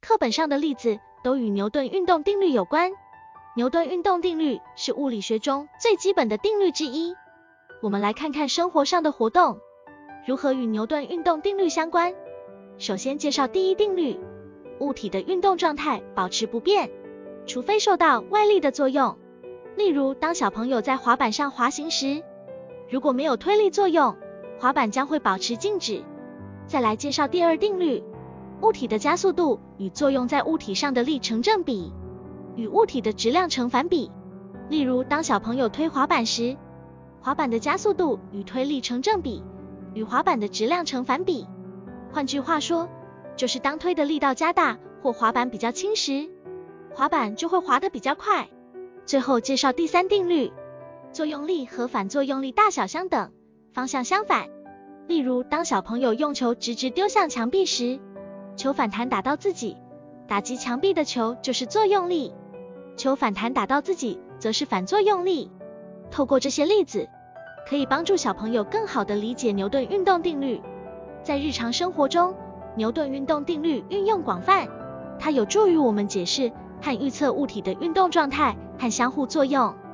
课本上的例子都与牛顿运动定律有关。牛顿运动定律是物理学中最基本的定律之一。我们来看看生活上的活动如何与牛顿运动定律相关。首先介绍第一定律，物体的运动状态保持不变，除非受到外力的作用。例如，当小朋友在滑板上滑行时，如果没有推力作用，滑板将会保持静止。再来介绍第二定律，物体的加速度与作用在物体上的力成正比，与物体的质量成反比。例如，当小朋友推滑板时，滑板的加速度与推力成正比，与滑板的质量成反比。换句话说，就是当推的力道加大或滑板比较轻时，滑板就会滑得比较快。最后介绍第三定律，作用力和反作用力大小相等，方向相反。例如，当小朋友用球直直丢向墙壁时，球反弹打到自己，打击墙壁的球就是作用力，球反弹打到自己则是反作用力。透过这些例子，可以帮助小朋友更好地理解牛顿运动定律。在日常生活中，牛顿运动定律运用广泛，它有助于我们解释和预测物体的运动状态和相互作用。